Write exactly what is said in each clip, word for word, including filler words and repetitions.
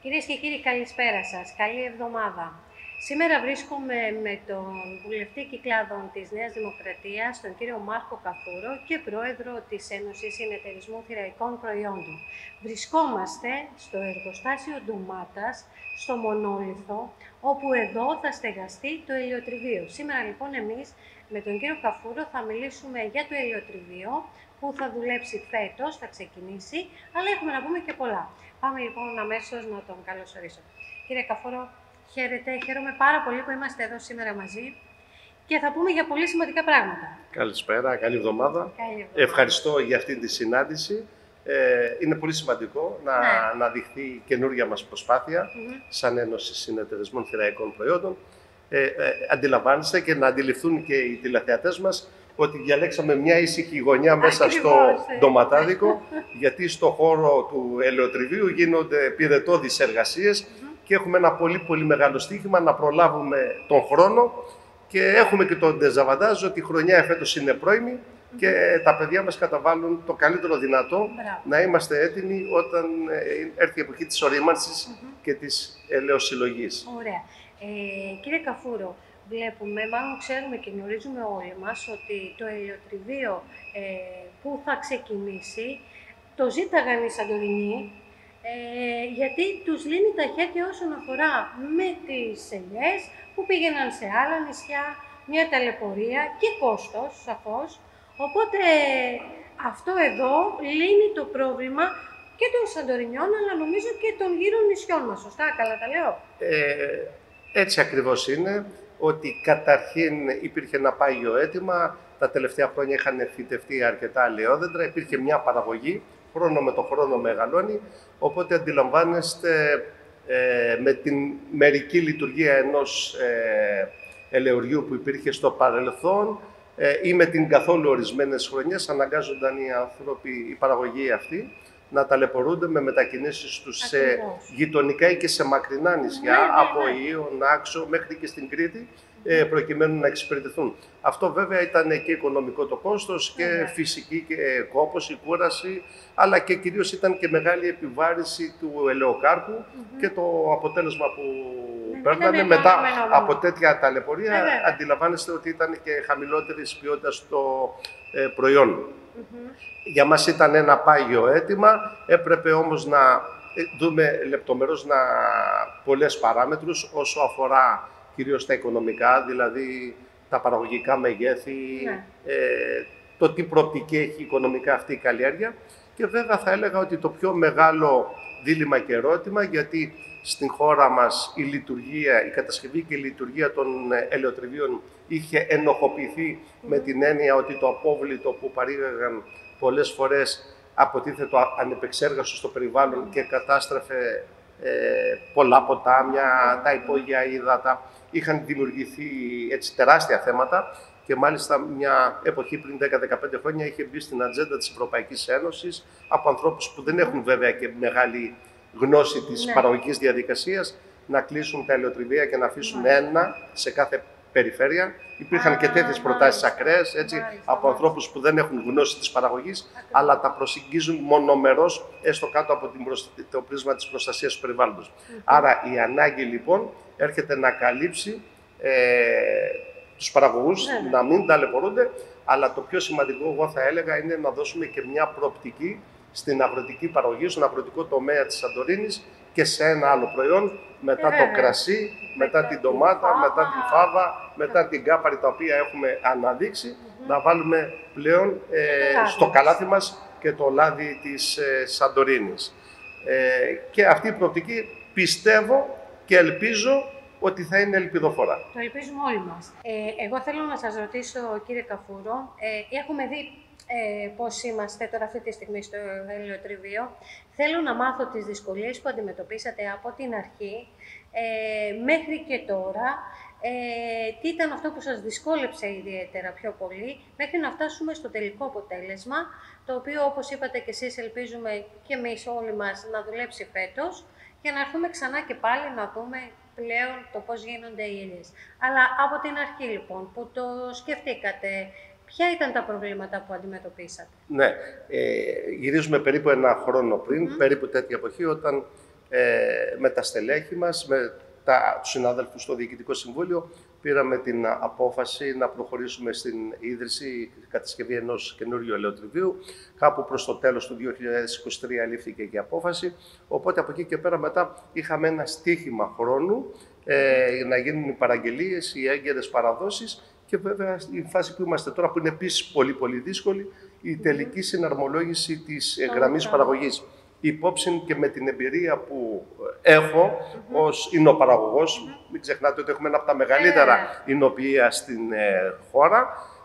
Κυρίες και κύριοι, καλησπέρα σας. Καλή εβδομάδα. Σήμερα βρίσκομαι με τον βουλευτή Κυκλάδων της Νέας Δημοκρατίας, τον κύριο Μάρκο Καφούρο και πρόεδρο της Ένωσης Συνεταιρισμού Θηραϊκών Προϊόντων. Βρισκόμαστε στο εργοστάσιο ντομάτας, στο Μονόλιθο, όπου εδώ θα στεγαστεί το ελαιοτριβείο. Σήμερα λοιπόν εμείς με τον κύριο Καφούρο θα μιλήσουμε για το ελαιοτριβείο που θα δουλέψει φέτος, θα ξεκινήσει, αλλά έχουμε να πούμε και πολλά. Πάμε λοιπόν αμέσως να τον καλωσορίσω. Κύριε Καφούρο, χαίρετε, χαίρομαι πάρα πολύ που είμαστε εδώ σήμερα μαζί και θα πούμε για πολύ σημαντικά πράγματα. Καλησπέρα, καλή εβδομάδα. Καλή εβδομάδα. Ευχαριστώ για αυτή τη συνάντηση. Ε, είναι πολύ σημαντικό να ναι. αναδειχθεί η καινούργια μας προσπάθεια mm-hmm. σαν Ένωση Συνεταιρισμών Θηραϊκών Προϊόντων. Ε, ε, αντιλαμβάνεστε και να αντιληφθούν και οι τηλεθεατές μας ότι διαλέξαμε μια ήσυχη γωνιά μέσα Ακριβώς, στο ε. ντοματάδικο, γιατί στο χώρο του ελαιοτριβείου γίνονται πυρετώδεις εργασίες mm-hmm. και έχουμε ένα πολύ πολύ μεγάλο στοίχημα να προλάβουμε τον χρόνο και έχουμε και τον ντεζαβαντάζ ότι η χρονιά εφέτος είναι πρώιμη mm-hmm. και τα παιδιά μας καταβάλουν το καλύτερο δυνατό Μπράβο. να είμαστε έτοιμοι όταν έρθει η εποχή της ορίμανσης mm-hmm. και της ελαιοσυλλογής. Ωραία. Ε, κύριε Καφούρο, βλέπουμε, μάλλον ξέρουμε και γνωρίζουμε όλοι μας ότι το ελαιοτριβείο ε, που θα ξεκινήσει το ζήταγαν οι Σαντορινοί ε, γιατί τους λύνει τα χέρια όσον αφορά με τις ελιές που πήγαιναν σε άλλα νησιά, μια ταλαιπωρία και κόστος σαφώς. Οπότε αυτό εδώ λύνει το πρόβλημα και των Σαντορινιών, αλλά νομίζω και των γύρω νησιών μας. Σωστά, καλά τα λέω. Ε, έτσι ακριβώς είναι. Ότι καταρχήν υπήρχε ένα πάγιο αίτημα, τα τελευταία χρόνια είχαν φυτευτεί αρκετά ελαιόδεντρα, υπήρχε μια παραγωγή, χρόνο με το χρόνο μεγαλώνει, οπότε αντιλαμβάνεστε ε, με την μερική λειτουργία ενός ε, ελαιοριού που υπήρχε στο παρελθόν ε, ή με την καθόλου ορισμένες χρονιές αναγκάζονταν οι άνθρωποι, η παραγωγή αυτή, να ταλαιπωρούνται με μετακινήσεις τους σε γειτονικά ή και σε μακρινά νησιά, ναι, ναι, ναι. από Ιων, Άξο μέχρι και στην Κρήτη, ε, προκειμένου να εξυπηρετηθούν. Αυτό βέβαια ήταν και οικονομικό το κόστος και ναι. φυσική και κόπος, η κούραση, αλλά και κυρίως ήταν και μεγάλη επιβάρηση του ελαιοκάρπου mm-hmm. και το αποτέλεσμα που ναι, παίρνανε ναι, μετά ναι, ναι, ναι. από τέτοια ταλαιπωρία, ναι, ναι. αντιλαμβάνεστε ότι ήταν και χαμηλότερης ποιότητας το ε, προϊόν. Mm-hmm. Για μας ήταν ένα πάγιο αίτημα, έπρεπε όμως να δούμε λεπτομερώς να, πολλές παράμετρους όσο αφορά κυρίως τα οικονομικά, δηλαδή τα παραγωγικά μεγέθη, ναι. ε, το τι προοπτική έχει οικονομικά αυτή η καλλιέργεια και βέβαια θα έλεγα ότι το πιο μεγάλο δίλημμα και ερώτημα, γιατί στην χώρα μας η λειτουργία, η κατασκευή και η λειτουργία των ελαιοτριβείων είχε ενοχοποιηθεί mm-hmm. με την έννοια ότι το απόβλητο που παρήγαγαν πολλές φορές αποτίθετο ανεπεξέργαστο στο περιβάλλον και κατάστρεφε ε, πολλά ποτάμια, τα υπόγεια ύδατα. Είχαν δημιουργηθεί έτσι τεράστια θέματα και μάλιστα μια εποχή πριν δέκα με δεκαπέντε χρόνια είχε μπει στην ατζέντα της Ευρωπαϊκής Ένωσης από ανθρώπους που δεν έχουν βέβαια και μεγάλη γνώση της ναι. παραγωγικής διαδικασίας να κλείσουν τα ελαιοτριβεία και να αφήσουν ναι. ένα σε κάθε περιφέρεια. Υπήρχαν Α, και τέτοιες προτάσεις ακραίες έτσι, μάλιστα, από ανθρώπους που δεν έχουν γνώση της παραγωγής, Ακριβώς. αλλά τα προσεγγίζουν μονομερώς, έστω κάτω από την προσ... το πρίσμα της προστασίας του περιβάλλοντος. Mm-hmm. Άρα η ανάγκη λοιπόν έρχεται να καλύψει ε, τους παραγωγούς, ναι, ναι. να μην ταλαιπωρούνται, αλλά το πιο σημαντικό, εγώ θα έλεγα, είναι να δώσουμε και μια προοπτική στην αγροτική παραγωγή, στον αγροτικό τομέα της Σαντορίνης και σε ένα άλλο προϊόν, μετά ε, το κρασί, μετά την ντομάτα, την μετά την φάβα, μετά την κάπαρη, τα οποία έχουμε αναδείξει, mm-hmm. να βάλουμε πλέον ε, στο καλάθι μας και το λάδι της ε, Σαντορίνης. Ε, και αυτή η προοπτική πιστεύω και ελπίζω ότι θα είναι ελπιδοφόρα. Το ελπίζουμε όλοι μας. Ε, εγώ θέλω να σας ρωτήσω, κύριε Καφούρο, ε, έχουμε δει Ε, πώς είμαστε τώρα αυτή τη στιγμή στο ελαιοτριβείο. Θέλω να μάθω τις δυσκολίες που αντιμετωπίσατε από την αρχή ε, μέχρι και τώρα. Ε, τι ήταν αυτό που σας δυσκόλεψε ιδιαίτερα πιο πολύ, μέχρι να φτάσουμε στο τελικό αποτέλεσμα, το οποίο όπως είπατε και εσείς ελπίζουμε και εμείς όλοι μας να δουλέψει φέτος, για να έρθουμε ξανά και πάλι να δούμε πλέον το πώς γίνονται οι ελιές. Αλλά από την αρχή λοιπόν που το σκεφτήκατε, ποια ήταν τα προβλήματα που αντιμετωπίσατε? Ναι, ε, γυρίζουμε περίπου ένα χρόνο πριν, mm. περίπου τέτοια εποχή, όταν ε, με τα στελέχη μας, με τα, τους συνάδελφους στο Διοικητικό Συμβούλιο, πήραμε την απόφαση να προχωρήσουμε στην ίδρυση, κατασκευή ενός καινούριου ελαιοτριβείου. Κάπου προς το τέλος του δύο χιλιάδες είκοσι τρία λήφθηκε και η απόφαση. Οπότε από εκεί και πέρα μετά είχαμε ένα στίχημα χρόνου ε, για να γίνουν οι παραγγελίες, οι έγκαιρες παραδόσεις και βέβαια η φάση που είμαστε τώρα, που είναι επίσης πολύ πολύ δύσκολη, η τελική συναρμολόγηση της ε, γραμμής παραγωγής. Υπόψη και με την εμπειρία που έχω mm-hmm. ως ινοπαραγωγός, mm-hmm. μην ξεχνάτε ότι έχουμε ένα από τα μεγαλύτερα yeah. εινοποιεία στην ε, χώρα.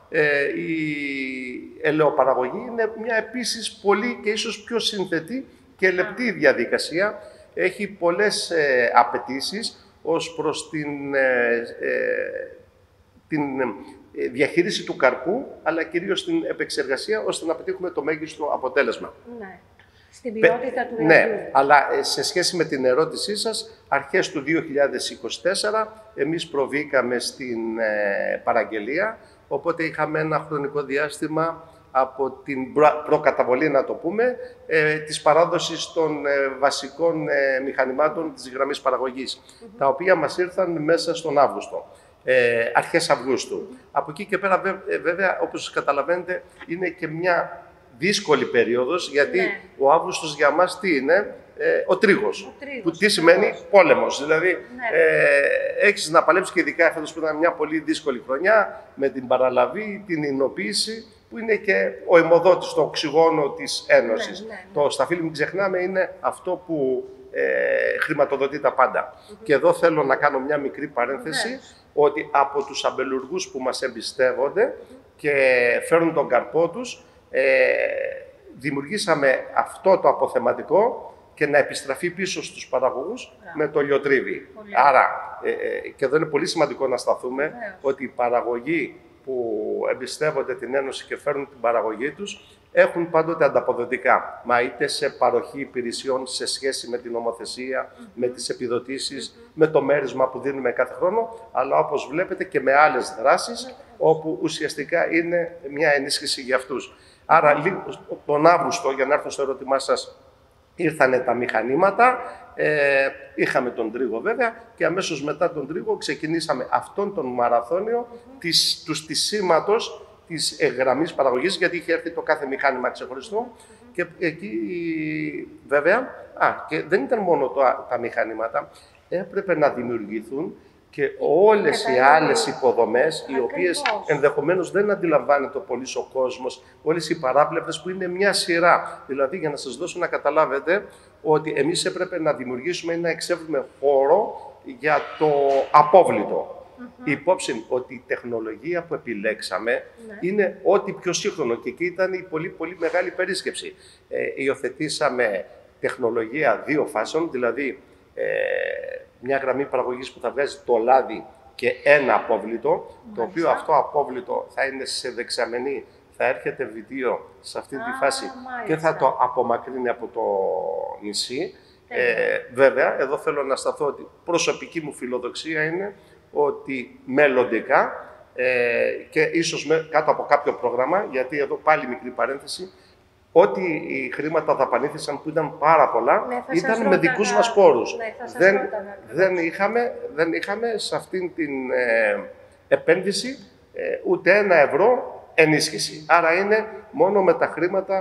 Ε, η ελαιοπαραγωγή είναι μια επίσης πολύ και ίσως πιο συνθετή και λεπτή διαδικασία. Έχει πολλές ε, απαιτήσεις ως προς την, ε, ε, την διαχείριση του καρπού, αλλά κυρίως την επεξεργασία, ώστε να πετύχουμε το μέγιστο αποτέλεσμα. Ναι. Στην ποιότητα του ναι, ελαιού. αλλά σε σχέση με την ερώτησή σας, αρχές του δύο χιλιάδες είκοσι τέσσερα εμείς προβήκαμε στην ε, παραγγελία, οπότε είχαμε ένα χρονικό διάστημα από την προ, προκαταβολή, να το πούμε, ε, της παράδοσης των ε, βασικών ε, μηχανημάτων της γραμμής παραγωγής, mm-hmm. τα οποία μας ήρθαν μέσα στον Αύγουστο. Ε, αρχές Αυγούστου. Mm-hmm. Από εκεί και πέρα, βέ, βέβαια, όπως καταλαβαίνετε, είναι και μια δύσκολη περίοδος, γιατί ναι. ο Αύγουστος για μας τι είναι, ε, ο τρίγος, ο τρίγος, που τι σημαίνει πόλεμος. Δηλαδή, ναι. ε, έχεις να παλέψεις και ειδικά φέτος που ήταν μια πολύ δύσκολη χρονιά, με την παραλαβή, την εινοποίηση, που είναι και ο αιμοδότης, το οξυγόνο της Ένωσης. Ναι, ναι, ναι. Το σταφύλι, μην ξεχνάμε, είναι αυτό που ε, χρηματοδοτεί τα πάντα. Mm-hmm. Και εδώ θέλω να κάνω μια μικρή παρένθεση, mm-hmm. ότι από τους αμπελουργούς που μας εμπιστεύονται mm-hmm. και φέρουν τον καρπό τους, Ε, δημιουργήσαμε αυτό το αποθεματικό και να επιστραφεί πίσω στους παραγωγούς yeah. με το λιοτρίβι. Πολύ. Άρα, ε, ε, και εδώ είναι πολύ σημαντικό να σταθούμε yeah. ότι οι παραγωγοί που εμπιστεύονται την Ένωση και φέρνουν την παραγωγή τους έχουν πάντοτε ανταποδοτικά. Μα είτε σε παροχή υπηρεσιών σε σχέση με την νομοθεσία, mm-hmm. με τις επιδοτήσεις, mm-hmm. με το μέρισμα που δίνουμε κάθε χρόνο, αλλά όπως βλέπετε και με άλλες δράσεις, mm-hmm. όπου ουσιαστικά είναι μια ενίσχυση για αυτούς. Άρα, τον Αύγουστο, για να έρθω στο ερώτημά σας, ήρθανε τα μηχανήματα, ε, είχαμε τον τρίγο βέβαια και αμέσως μετά τον τρίγο ξεκινήσαμε αυτόν τον μαραθώνιο mm-hmm. της, του στισίματος της ε, γραμμής παραγωγής, γιατί είχε έρθει το κάθε μηχάνημα ξεχωριστό mm-hmm. και εκεί βέβαια, α, και δεν ήταν μόνο το, τα μηχανήματα, έπρεπε να δημιουργηθούν και όλες οι άλλες υποδομές, οι οποίες ενδεχομένως δεν αντιλαμβάνεται ο πολύς ο κόσμος, όλες οι παράπλευρες που είναι μια σειρά. Δηλαδή, για να σας δώσω να καταλάβετε ότι εμείς έπρεπε να δημιουργήσουμε ή να εξεύρουμε χώρο για το απόβλητο. Mm-hmm. Υπόψη ότι η τεχνολογία που επιλέξαμε mm-hmm. είναι ό,τι πιο σύγχρονο και εκεί ήταν η πολύ πολύ μεγάλη περίσκεψη. Ε, υιοθετήσαμε τεχνολογία δύο φάσεων, δηλαδή ε, μια γραμμή παραγωγής που θα βγάζει το λάδι και ένα απόβλητο, μάλιστα. το οποίο αυτό απόβλητο θα είναι σε δεξαμενή, θα έρχεται βιδίο σε αυτή τη φάση μάλιστα. και θα το απομακρύνει από το νησί. Ε, βέβαια, εδώ θέλω να σταθώ ότι προσωπική μου φιλοδοξία είναι ότι μελλοντικά ε, και ίσως με, κάτω από κάποιο πρόγραμμα, γιατί εδώ πάλι μικρή παρένθεση, ό,τι οι χρήματα δαπανήθησαν που ήταν πάρα πολλά, ναι, ήταν με δικούς μας πόρους. Ναι, δεν, δεν, είχαμε, δεν είχαμε σε αυτήν την ε, επένδυση ε, ούτε ένα ευρώ ενίσχυση. Άρα είναι μόνο με τα χρήματα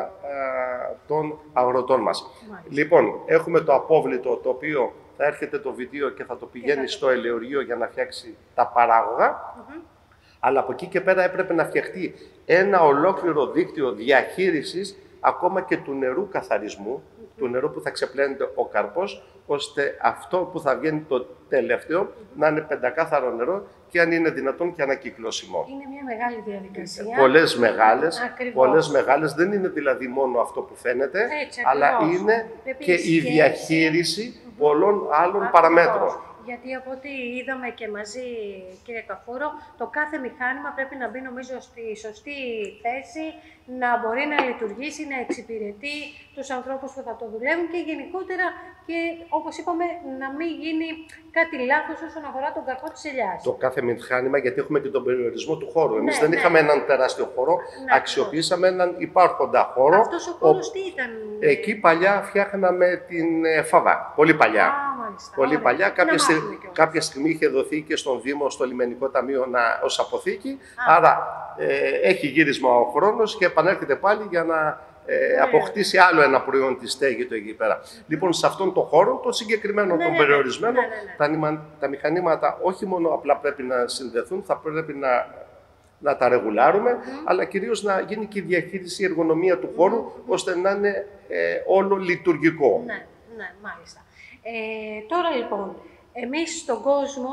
ε, των αγροτών μας. Μάλιστα. Λοιπόν, έχουμε το απόβλητο, το οποίο θα έρχεται το βιτίο και θα το πηγαίνει θα... στο ελαιοργείο για να φτιάξει τα παράγωγα. Mm-hmm. Αλλά από εκεί και πέρα έπρεπε να φτιαχτεί ένα ολόκληρο δίκτυο διαχείρισης ακόμα και του νερού καθαρισμού, mm-hmm. του νερού που θα ξεπλένεται ο καρπός, ώστε αυτό που θα βγαίνει το τελευταίο mm-hmm. να είναι πεντακάθαρο νερό και αν είναι δυνατόν και ανακυκλώσιμο. Είναι μια μεγάλη διαδικασία. Πολλές μεγάλες, πολλές μεγάλες. Δεν είναι δηλαδή μόνο αυτό που φαίνεται, έτσι, αλλά είναι και η διαχείριση mm-hmm. πολλών άλλων mm-hmm. παραμέτρων. γιατί από ό,τι είδαμε και μαζί, κύριε Καφούρο, το κάθε μηχάνημα πρέπει να μπει, νομίζω, στη σωστή θέση, να μπορεί να λειτουργήσει, να εξυπηρετεί τους ανθρώπους που θα το δουλεύουν και γενικότερα, και όπως είπαμε, να μην γίνει κάτι λάθος όσον αφορά τον καρπό της ελιάς. Το κάθε μηχάνημα, γιατί έχουμε και τον περιορισμό του χώρου. Εμείς ναι, δεν ναι. είχαμε έναν τεράστιο χώρο, ναι, αξιοποιήσαμε έναν υπάρχοντα χώρο. Αυτός ο χώρος ο... τι ήταν? Εκεί παλιά φτιάχναμε την φαβά, πολύ παλιά. Α, μάλιστα. Πολύ Ωραία. παλιά, κάποια, στι... κάποια στιγμή είχε δοθεί και στον Δήμο, στο Λιμενικό Ταμείο, να... ως αποθήκη. Α. Άρα ε, έχει γύρισμα ο χρόνος και επανέρχεται πάλι για να ε, αποκτήσει άλλο ένα προϊόν τη στέγη του εκεί πέρα. Mm. Λοιπόν, σε αυτόν τον χώρο, το συγκεκριμένο, ναι, τον περιορισμένο, ναι, ναι, ναι. Τα, τα μηχανήματα όχι μόνο απλά πρέπει να συνδεθούν, θα πρέπει να, να τα ρεγουλάρουμε, mm. αλλά κυρίως να γίνει και η διαχείριση, η εργονομία του χώρου, mm. ώστε να είναι ε, όλο λειτουργικό. Ναι, ναι, μάλιστα. Ε, τώρα λοιπόν, εμείς στον κόσμο,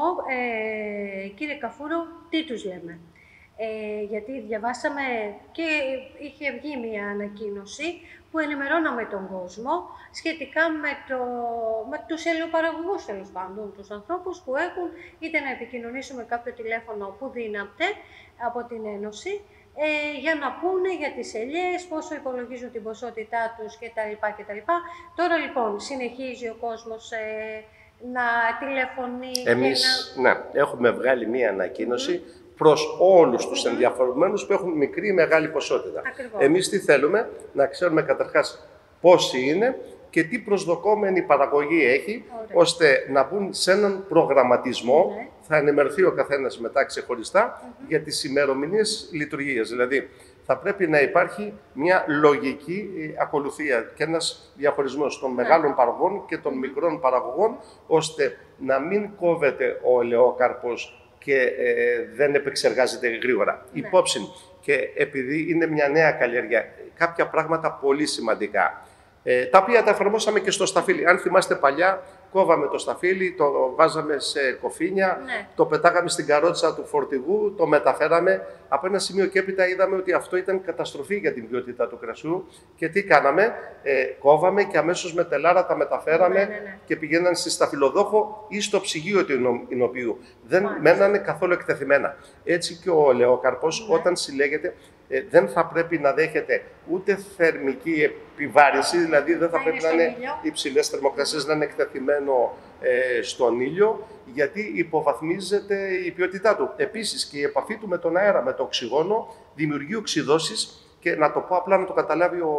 ε, κύριε Καφούρο, τι τους λέμε? Ε, γιατί διαβάσαμε και είχε βγει μια ανακοίνωση που ενημερώναμε τον κόσμο σχετικά με, το, με τους ελαιοπαραγωγούς, τέλος πάντων, τους ανθρώπους που έχουν είτε να επικοινωνήσουν με κάποιο τηλέφωνο που δύναται από την Ένωση, ε, για να πούνε για τις ελιές, πόσο υπολογίζουν την ποσότητά τους κτλ. κτλ. Τώρα λοιπόν συνεχίζει ο κόσμος ε, να τηλεφωνεί. Εμείς, και να... ναι, έχουμε βγάλει μία ανακοίνωση mm. προς όλους τους mm-hmm. ενδιαφερόμενους που έχουν μικρή ή μεγάλη ποσότητα. Ακριβώς. Εμείς τι θέλουμε? Να ξέρουμε καταρχάς πόσοι είναι και τι προσδοκόμενη παραγωγή έχει, Ωραία. ώστε να μπουν σε έναν προγραμματισμό, mm-hmm. θα ενημερωθεί ο καθένας μετά ξεχωριστά mm-hmm. για τις ημερομηνίες λειτουργίας. Δηλαδή, θα πρέπει να υπάρχει μια λογική ακολουθία και ένας διαχωρισμός των μεγάλων παραγωγών και των μικρών παραγωγών, ώστε να μην κόβεται ο ελαιόκαρπος και ε, δεν επεξεργάζεται γρήγορα. Ναι. Υπόψη, και επειδή είναι μια νέα καλλιέργεια, κάποια πράγματα πολύ σημαντικά, ε, τα οποία τα εφαρμόσαμε και στο σταφύλι. Αν θυμάστε παλιά, κόβαμε το σταφύλι, το βάζαμε σε κοφίνια, ναι. το πετάγαμε στην καρότσα του φορτηγού, το μεταφέραμε. Από ένα σημείο και έπειτα είδαμε ότι αυτό ήταν καταστροφή για την ποιότητα του κρασιού. Και τι κάναμε? Ε, κόβαμε και αμέσως με τελάρα τα μεταφέραμε ναι, ναι, ναι. και πηγαίναν στη σταφυλοδόχο ή στο ψυγείο του εινοποιείου. Δεν Μάλιστα. μένανε καθόλου εκτεθειμένα. Έτσι και ο ελαιόκαρπος ναι. όταν συλλέγεται, ε, δεν θα πρέπει να δέχεται ούτε θερμική επιβάρυνση, δηλαδή δεν θα, θα πρέπει να είναι υψηλές θερμοκρασίες, να είναι εκτεθειμένο ε, στον ήλιο, γιατί υποβαθμίζεται η ποιότητά του. Επίσης και η επαφή του με τον αέρα, με το οξυγόνο, δημιουργεί οξυδώσεις και να το πω απλά να το καταλάβει ο,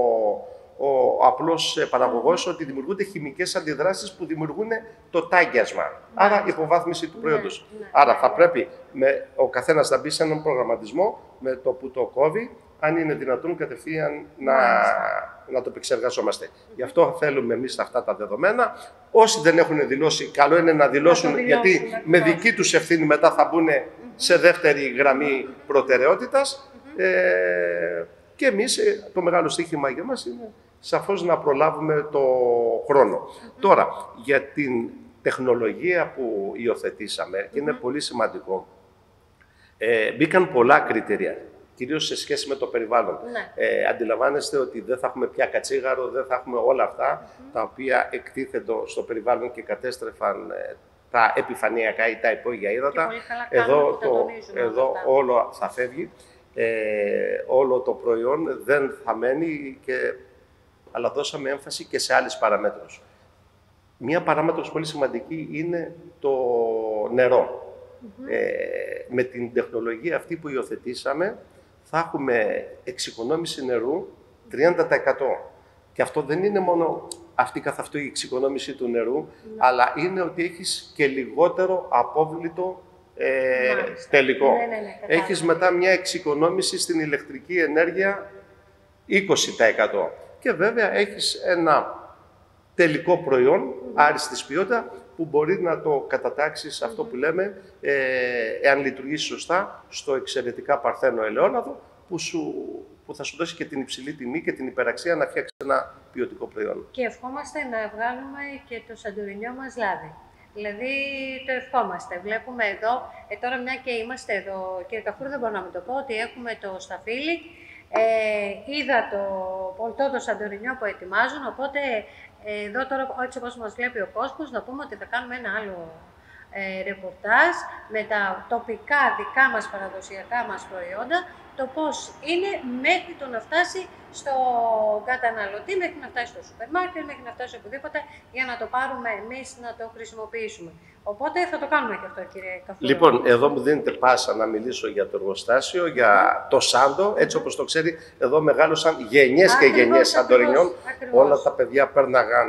ο απλός παραγωγός, mm. ότι δημιουργούνται χημικές αντιδράσεις που δημιουργούν το τάγκιασμα. Mm. Άρα υποβάθμιση του προϊόντος. Mm. Άρα θα πρέπει με, ο καθένας να μπει σε έναν προγραμματισμό με το που το κόβει, αν είναι δυνατόν κατευθείαν να, να το επεξεργαζόμαστε. Mm-hmm. Γι' αυτό θέλουμε εμείς αυτά τα δεδομένα. Όσοι δεν έχουν δηλώσει, καλό είναι να δηλώσουν, να γιατί να με δική τους ευθύνη μετά θα μπουν mm-hmm. σε δεύτερη γραμμή προτεραιότητας. Mm-hmm. Ε, και εμείς, το μεγάλο στοίχημα για μας είναι σαφώς να προλάβουμε το χρόνο. Mm-hmm. Τώρα, για την τεχνολογία που υιοθετήσαμε, mm-hmm. είναι πολύ σημαντικό, ε, μπήκαν πολλά κριτήρια. Κυρίως σε σχέση με το περιβάλλον. Ναι. Ε, αντιλαμβάνεστε ότι δεν θα έχουμε πια κατσίγαρο, δεν θα έχουμε όλα αυτά mm-hmm. τα οποία εκτίθενται στο περιβάλλον και κατέστρεφαν ε, τα επιφανειακά ή τα υπόγεια ύδατα. Εδώ, το, εδώ όλο θα φεύγει, ε, όλο το προϊόν δεν θα μένει, και, αλλά δώσαμε έμφαση και σε άλλες παραμέτρους. Μία παράμετρος πολύ σημαντική είναι το νερό. Mm-hmm. Ε, με την τεχνολογία αυτή που υιοθετήσαμε, θα έχουμε εξοικονόμηση νερού τριάντα τοις εκατό. Και αυτό δεν είναι μόνο αυτή καθ' αυτό η εξοικονόμηση του νερού, mm. αλλά είναι ότι έχεις και λιγότερο απόβλητο ε, τελικό. Ναι, ναι, ναι, έχεις μετά μια εξοικονόμηση στην ηλεκτρική ενέργεια είκοσι τοις εκατό. Και βέβαια έχεις ένα τελικό προϊόν, mm. άριστης ποιότητα, που μπορεί να το κατατάξεις αυτό που λέμε, ε, εάν λειτουργήσει σωστά, στο εξαιρετικά παρθένο ελαιόλαδο, που, σου, που θα σου δώσει και την υψηλή τιμή και την υπεραξία να φτιάξεις ένα ποιοτικό προϊόν. Και ευχόμαστε να βγάλουμε και το σαντορινιό μας λάδι. Δηλαδή το ευχόμαστε. Βλέπουμε εδώ, ε, τώρα μια και είμαστε εδώ, κύριε Καφούρο, δεν μπορώ να μην το πω, ότι έχουμε το σταφύλι, ε, είδα το πολτό το σαντορινιό που ετοιμάζουν, οπότε Εδώ τώρα, έτσι όπως μας βλέπει ο κόσμος, να πούμε ότι θα κάνουμε ένα άλλο ε, ρεπορτάζ με τα τοπικά δικά μας παραδοσιακά μας προϊόντα, το πώς είναι μέχρι το να φτάσει στον καταναλωτή, μέχρι να φτάσει στο σούπερ μάρκετ, μέχρι να φτάσει οπουδήποτε, για να το πάρουμε εμείς να το χρησιμοποιήσουμε. Οπότε θα το κάνουμε και αυτό, κύριε Καφούρο. Λοιπόν, εδώ μου δίνετε πάσα να μιλήσω για το εργοστάσιο, για το Σάντο, έτσι όπως το ξέρει. Εδώ μεγάλωσαν γενιές και γενιές Σαντορινιών. Όλα τα παιδιά πέρναγαν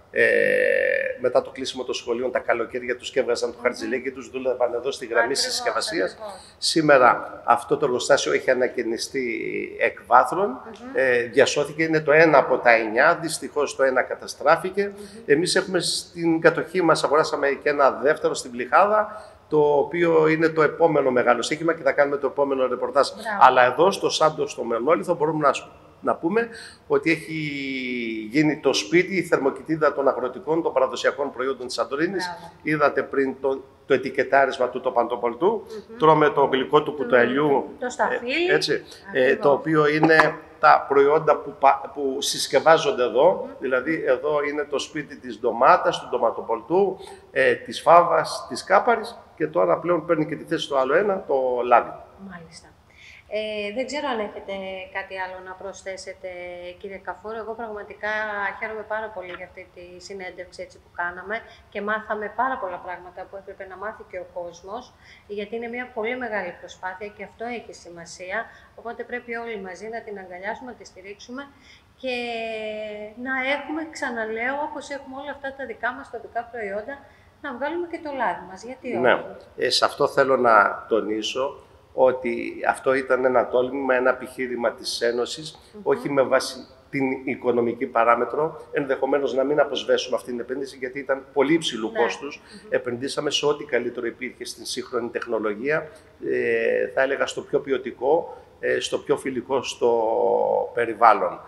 Ε, μετά το κλείσιμο των σχολείων τα καλοκαίρια τους και έβγαζαν το χαρτζηλίκι τους, δούλευαν εδώ στη γραμμή της συσκευασίας. Σήμερα αυτό το εργοστάσιο έχει ανακαινιστεί εκ βάθρων, mm-hmm. ε, διασώθηκε, είναι το ένα από τα εννιά, δυστυχώς το ένα καταστράφηκε. Mm-hmm. Εμείς έχουμε στην κατοχή μας, αγοράσαμε και ένα δεύτερο στην Πλυχάδα, το οποίο είναι το επόμενο μεγάλο στοίχημα και θα κάνουμε το επόμενο ρεπορτάζ. Μπράβο. Αλλά εδώ στο Σάντο, στο Μενόλιθο, μπορούμε να να πούμε ότι έχει γίνει το σπίτι, η θερμοκοιτίδα των αγροτικών, των παραδοσιακών προϊόντων της Σαντορίνης. Είδατε πριν το, το ετικετάρισμα του το παντοπολτού. Mm-hmm. Τρώμε το γλυκό του κουταλιού, το σταφύλι, ε, έτσι, ε, το οποίο είναι τα προϊόντα που, που συσκευάζονται εδώ. Mm-hmm. Δηλαδή εδώ είναι το σπίτι της ντομάτας, του ντοματοπολτού, ε, της φάβας, της κάπαρης και τώρα πλέον παίρνει και τη θέση στο άλλο ένα, το λάδι. Μάλιστα. Ε, δεν ξέρω αν έχετε κάτι άλλο να προσθέσετε, κύριε Καφούρο. Εγώ πραγματικά χαίρομαι πάρα πολύ για αυτή τη συνέντευξη έτσι που κάναμε και μάθαμε πάρα πολλά πράγματα που έπρεπε να μάθει και ο κόσμος, γιατί είναι μια πολύ μεγάλη προσπάθεια και αυτό έχει σημασία, οπότε πρέπει όλοι μαζί να την αγκαλιάσουμε, να τη στηρίξουμε και να έχουμε, ξαναλέω, όπως έχουμε όλα αυτά τα δικά μας τοπικά προϊόντα, να βγάλουμε και το λάδι μας, γιατί όχι. Ναι, ε, σε αυτό θέλω να τονίσω ότι αυτό ήταν ένα τόλμημα, ένα επιχείρημα της Ένωσης, mm-hmm. όχι με βάση την οικονομική παράμετρο, ενδεχομένως να μην αποσβέσουμε αυτή την επένδυση, γιατί ήταν πολύ υψηλού ναι. κόστους. Mm-hmm. Επενδύσαμε σε ό,τι καλύτερο υπήρχε στην σύγχρονη τεχνολογία, ε, θα έλεγα στο πιο ποιοτικό, ε, στο πιο φιλικό στο περιβάλλον.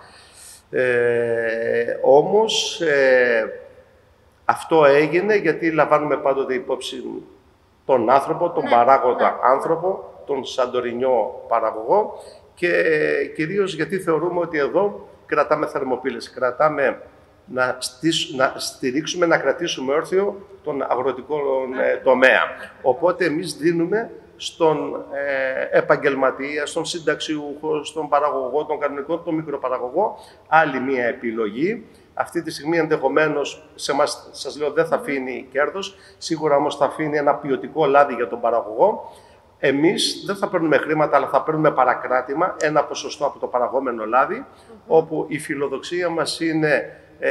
Ε, όμως, ε, αυτό έγινε γιατί λαμβάνουμε πάντοτε υπόψη τον άνθρωπο, τον ναι, παράγοντα ναι. άνθρωπο, τον Σαντορινιό παραγωγό και κυρίως γιατί θεωρούμε ότι εδώ κρατάμε θερμοπύλες, κρατάμε να, στήσ, να στηρίξουμε, να κρατήσουμε όρθιο τον αγροτικό ε, τομέα. Οπότε εμείς δίνουμε στον ε, επαγγελματία, στον συνταξιούχο, στον παραγωγό, τον κανονικό, τον μικροπαραγωγό, άλλη μία επιλογή. Αυτή τη στιγμή ενδεχομένως σε εμάς, σας λέω, δεν θα αφήνει κέρδος, σίγουρα όμως θα αφήνει ένα ποιοτικό λάδι για τον παραγωγό. Εμείς δεν θα παίρνουμε χρήματα, αλλά θα παίρνουμε παρακράτημα, ένα ποσοστό από το παραγόμενο λάδι, mm-hmm. όπου η φιλοδοξία μας είναι ε,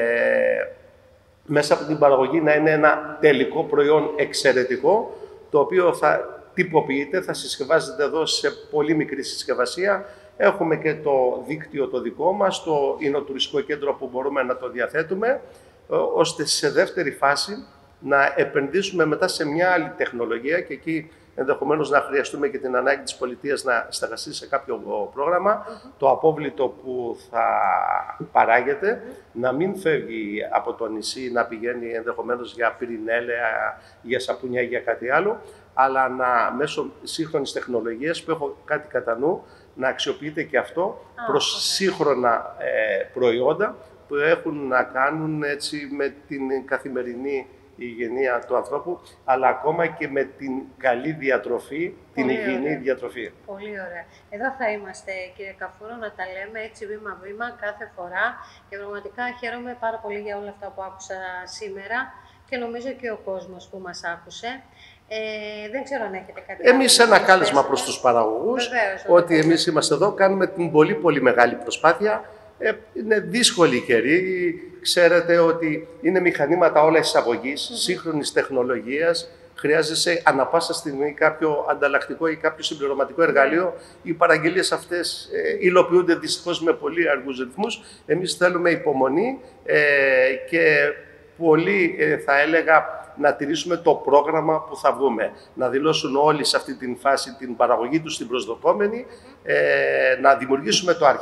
μέσα από την παραγωγή να είναι ένα τελικό προϊόν εξαιρετικό, το οποίο θα τυποποιείται, θα συσκευάζεται εδώ σε πολύ μικρή συσκευασία. Έχουμε και το δίκτυο το δικό μας, το εινοτουριστικό κέντρο που μπορούμε να το διαθέτουμε, ώστε σε δεύτερη φάση να επενδύσουμε μετά σε μια άλλη τεχνολογία και εκεί ενδεχομένως να χρειαστούμε και την ανάγκη της πολιτείας να στεγαστεί σε κάποιο πρόγραμμα, mm-hmm. το απόβλητο που θα παράγεται mm-hmm. να μην φεύγει από το νησί, να πηγαίνει ενδεχομένως για πυρηνέλαια, για σαπούνια ή για κάτι άλλο, αλλά να μέσω σύγχρονης τεχνολογίας που έχω κάτι κατά νου, να αξιοποιείται και αυτό ah, προς okay. σύγχρονα ε, προϊόντα που έχουν να κάνουν έτσι με την καθημερινή υγιεινή του ανθρώπου, αλλά ακόμα και με την καλή διατροφή, πολύ την υγιεινή ωραία. διατροφή. Πολύ ωραία. Εδώ θα είμαστε, κύριε Καφούρο, να τα λέμε έτσι βήμα-βήμα κάθε φορά και πραγματικά χαίρομαι πάρα πολύ για όλα αυτά που άκουσα σήμερα και νομίζω και ο κόσμος που μας άκουσε. Ε, δεν ξέρω αν έχετε κάτι άλλο. Εμείς ένα κάλεσμα προς τους παραγωγούς, Βεβαίως, ότι εμείς είμαστε εδώ, κάνουμε την πολύ πολύ μεγάλη προσπάθεια. Ε, είναι δύσκολη καιρή. Ξέρετε ότι είναι μηχανήματα όλα εισαγωγής, mm-hmm. σύγχρονης τεχνολογίας. Χρειάζεσαι ανα πάσα στιγμή κάποιο ανταλλακτικό ή κάποιο συμπληρωματικό εργαλείο. Mm-hmm. Οι παραγγελίες αυτές ε, υλοποιούνται δυστυχώς με πολύ αργούς ρυθμούς. Εμείς θέλουμε υπομονή ε, και πολύ, ε, θα έλεγα, να τηρήσουμε το πρόγραμμα που θα βγούμε. Να δηλώσουν όλοι σε αυτή την φάση την παραγωγή τους την προσδοκόμενη, ε, να δημιουργήσουμε το αρχείο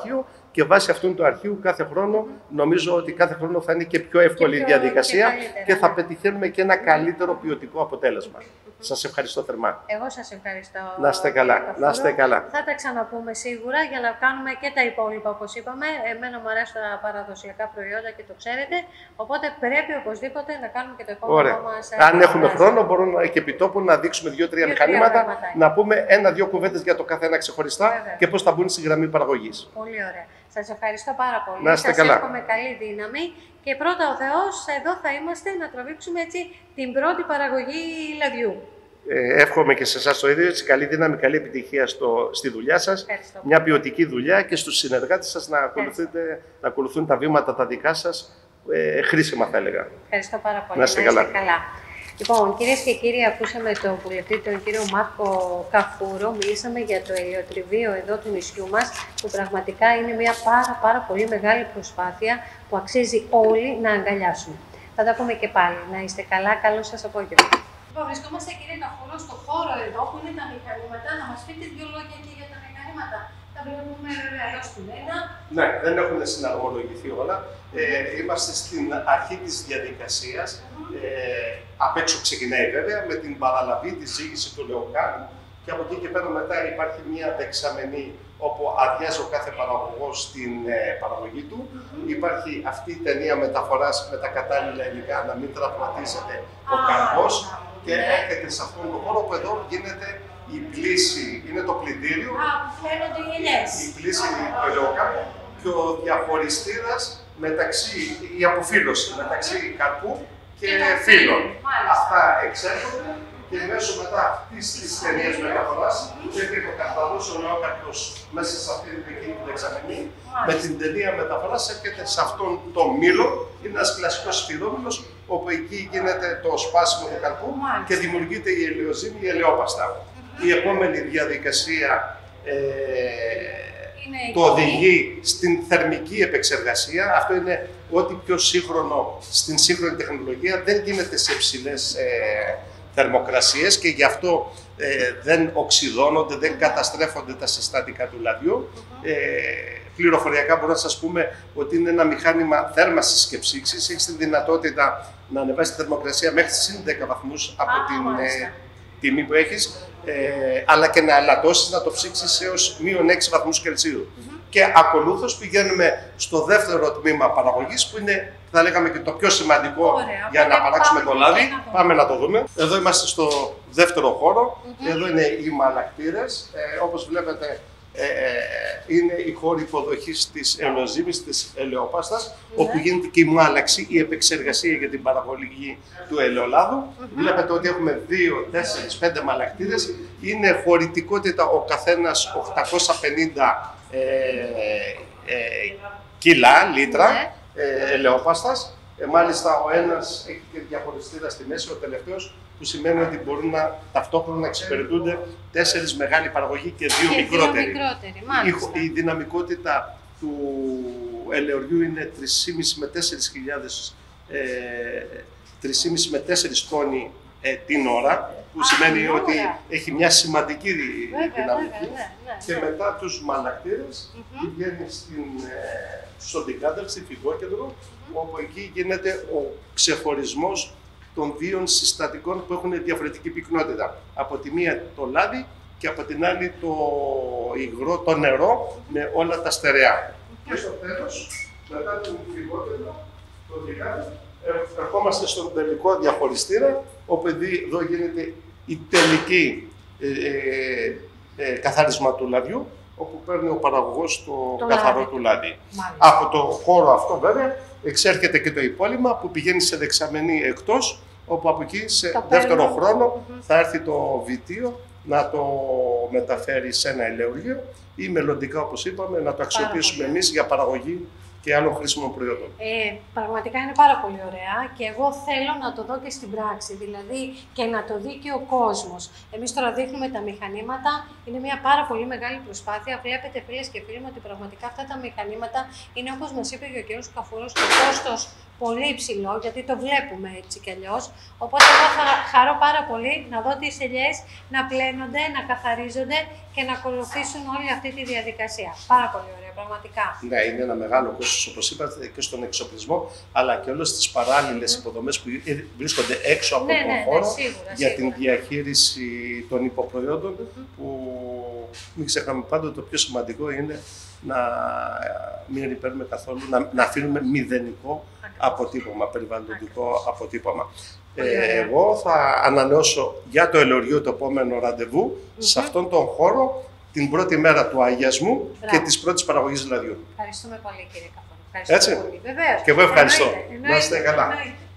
και βάσει αυτού του αρχείου κάθε χρόνο, νομίζω ότι κάθε χρόνο θα είναι και πιο εύκολη η διαδικασία και, και θα πετυχαίνουμε και ένα καλύτερο ποιοτικό αποτέλεσμα. Σας ευχαριστώ θερμά. Εγώ σας ευχαριστώ. Να είστε καλά. Να είστε καλά. Θα τα ξαναπούμε σίγουρα για να κάνουμε και τα υπόλοιπα, όπως είπαμε. Εμένα μου αρέσουν τα παραδοσιακά προϊόντα και το ξέρετε. Οπότε πρέπει οπωσδήποτε να κάνουμε και το επόμενο μας. Αν έχουμε χρόνο, μπορούμε και επί τόπου να δείξουμε δύο-τρία μηχανήματα, να πούμε ένα-δύο κουβέντες για το κάθε ένα ξεχωριστά. Βέβαια. Και πώς θα μπουν στη γραμμή παραγωγής. Πολύ ωραία. Σας ευχαριστώ πάρα πολύ. Να είστε σας καλά. εύχομαι καλή δύναμη. Και πρώτα ο Θεός, εδώ θα είμαστε να τραβήξουμε έτσι την πρώτη παραγωγή λαδιού. Ε, εύχομαι και σε εσάς το ίδιο, έτσι, καλή δύναμη, καλή επιτυχία στο, στη δουλειά σας, ευχαριστώ. Μια ποιοτική δουλειά και στους συνεργάτες σας να, να ακολουθούν τα βήματα τα δικά σας, ε, χρήσιμα θα έλεγα. Ευχαριστώ πάρα πολύ. Να είστε καλά. καλά. Λοιπόν, κυρίες και κύριοι, ακούσαμε τον βουλευτή, τον κύριο Μάρκο Καφούρο. Μιλήσαμε για το ελαιοτριβείο εδώ του νησιού μας, που πραγματικά είναι μια πάρα, πάρα πολύ μεγάλη προσπάθεια που αξίζει όλοι να αγκαλιάσουμε. Θα τα πούμε και πάλι. Να είστε καλά. Καλό σας απόγευμα. Λοιπόν, βρισκόμαστε, κύριε Καφούρο, στο χώρο εδώ που είναι τα μηχανήματα. Να μας πείτε δύο λόγια και για τα μηχανήματα. Τα βλέπουμε βέβαια εδώ στην ένα. Ναι, δεν έχουν συναρμολογηθεί όλα. Ε, είμαστε στην αρχή της διαδικασίας. Ε, απ' έξω ξεκινάει βέβαια με την παραλαβή, τη ζύγηση του λεοκάνου και από εκεί και πέρα μετά υπάρχει μια δεξαμενή όπου αδειάζει ο κάθε παραγωγός στην ε, παραγωγή του. Mm-hmm. Υπάρχει αυτή η ταινία μεταφοράς με τα κατάλληλα υλικά να μην τραυματίζεται ο καρπός και έρχεται σε αυτόν τον χώρο που εδώ γίνεται η πλήση, είναι το πλυντήριο, η πλήση του ελαιοκάνου και ο διαχωριστήρας μεταξύ, η αποφύλωση μεταξύ καρπού και φύλλων. Αυτά εξέρχονται και μέσω μετά αυτής της ταινίας μεταφοράς έρχεται ο καρπαδός, ο νεόκαρπος μέσα σε αυτή την δική του δεξαμενή. Με την ταινία μεταφοράς έρχεται σε αυτόν το μήλο, είναι ένας κλασικός σφυρόμηλος, όπου εκεί γίνεται το σπάσιμο του καρπού και δημιουργείται η ελαιοζύμη, η ελαιόπαστα. Η επόμενη διαδικασία ε, το οδηγεί στην θερμική επεξεργασία. Αυτό είναι ό,τι πιο σύγχρονο στην σύγχρονη τεχνολογία. Δεν γίνεται σε υψηλές ε, θερμοκρασίες και γι' αυτό ε, δεν οξυδώνονται, δεν καταστρέφονται τα συστατικά του λαδιού. Ε, πληροφοριακά μπορούμε να σας πούμε ότι είναι ένα μηχάνημα θέρμασης και ψήξης. Έχει τη δυνατότητα να ανεβάσει τη θερμοκρασία μέχρι συν δέκα βαθμούς από Α, την ε, τιμή που έχεις, ε, αλλά και να αλατώσεις, να το ψήξεις έως μείον έξι βαθμούς Κελσίου. Mm-hmm. Και ακολούθως πηγαίνουμε στο δεύτερο τμήμα παραγωγής, που είναι, θα λέγαμε, και το πιο σημαντικό. Ωραία, για να παράξουμε το λάδι. Να πάμε να το δούμε. Εδώ είμαστε στο δεύτερο χώρο. Mm-hmm. Εδώ είναι οι μαλακτήρες. Ε, όπως βλέπετε, ε, είναι η χώρη υποδοχής της ελαιοζύμης, της ελαιόπαστας, mm-hmm. όπου γίνεται και η μάλαξη, η επεξεργασία για την παραγωγή του ελαιολάδου. Mm-hmm. Βλέπετε ότι έχουμε δύο, τέσσερις, πέντε μαλακτήρες. Είναι χωρητικότητα ο καθένας οκτακόσια πενήντα ε, ε, κιλά, λίτρα mm-hmm. ε, ελαιόπαστας. Ε, μάλιστα ο ένας έχει και διαχωριστήρα στη μέση, ο τελευταίος, που σημαίνει ότι μπορούν να ταυτόχρονα να εξυπηρετούνται τέσσερις μεγάλη παραγωγή και δύο και μικρότεροι. Δύο μικρότεροι η, η δυναμικότητα του ελαιοριού είναι τρεις και μισό με τέσσερις χιλιάδες, ε, τρεις και μισό με τέσσερις τόνοι ε, την ώρα, που Α, σημαίνει ότι ώρα. έχει μια σημαντική βέβαια, δυναμική. Βέβαια, ναι, ναι, ναι. Και μετά τους μαλακτήρες mm-hmm. πηγαίνει στην, ε, στον Τικάντελ, στη Φυγόκεντρο, mm-hmm. όπου εκεί γίνεται ο ξεχωρισμός των δύο συστατικών που έχουν διαφορετική πυκνότητα. Από τη μία το λάδι και από την άλλη το υγρό, το νερό με όλα τα στερεά. Και στο τέλος, μετά την Φυγόκεντρο, το Τικάντελ, ερχόμαστε στον τελικό διαχωριστήρα, όπου εδώ γίνεται η τελική ε, ε, ε, καθάρισμα του λαδιού, όπου παίρνει ο παραγωγός το, το καθαρό λάδι. του λάδι. Μάλιστα. Από το χώρο αυτό βέβαια εξέρχεται και το υπόλοιμα που πηγαίνει σε δεξαμενή εκτός, όπου από εκεί σε το δεύτερο παίρνω. χρόνο mm-hmm. θα έρθει το βιτίο να το μεταφέρει σε ένα ελαιοργείο ή μελλοντικά, όπως είπαμε, να το αξιοποιήσουμε εμείς για παραγωγή και άλλων χρήσιμων προϊόντων. Ε, πραγματικά είναι πάρα πολύ ωραία και εγώ θέλω να το δω και στην πράξη, δηλαδή και να το δει και ο κόσμος. Εμείς τώρα δείχνουμε τα μηχανήματα, είναι μια πάρα πολύ μεγάλη προσπάθεια. Βλέπετε, φίλες και φίλοι μου, ότι πραγματικά αυτά τα μηχανήματα είναι, όπως μας είπε και ο κ. Καφούρος, το κόστος πολύ υψηλό, γιατί το βλέπουμε έτσι κι αλλιώς. Οπότε εγώ θα χαρώ πάρα πολύ να δω τις ελιές να πλένονται, να καθαρίζονται και να ακολουθήσουν όλη αυτή τη διαδικασία. Πάρα πολύ ωραία. πραγματικά. Ναι, είναι ένα μεγάλο κόστος, όπως είπατε, και στον εξοπλισμό, αλλά και όλες τις παράλληλες mm. υποδομές που βρίσκονται έξω από ναι, τον ναι, χώρο ναι, σίγουρα, για σίγουρα. την διαχείριση των υποπροϊόντων, mm-hmm. που μην ξεχνάμε πάντοτε το πιο σημαντικό είναι να μην ρηπαίνουμε καθόλου, να, να αφήνουμε μηδενικό αποτύπωμα, περιβαλλοντικό Ακριβώς. αποτύπωμα. Ε, εγώ θα ανανεώσω για το ελαιοργείο το επόμενο ραντεβού mm-hmm. σε αυτόν τον χώρο την πρώτη μέρα του αγιασμού Μπράβο. και της πρώτης παραγωγής λαδιού. Ευχαριστούμε πολύ, κύριε Καφώρο. Ευχαριστούμε Έτσι. πολύ. Βεβαίως. Και εγώ ευχαριστώ. Εννοείται, εννοείται, να είστε καλά. Εννοείται.